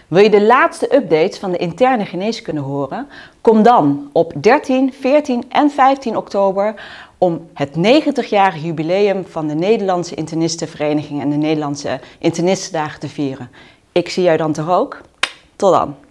Wil je de laatste updates van de interne geneeskunde horen? Kom dan op 13, 14 en 15 oktober om het 90-jarig jubileum van de Nederlandse Internistenvereniging en de Nederlandse Internistendagen te vieren. Ik zie jou dan toch ook? Tot dan!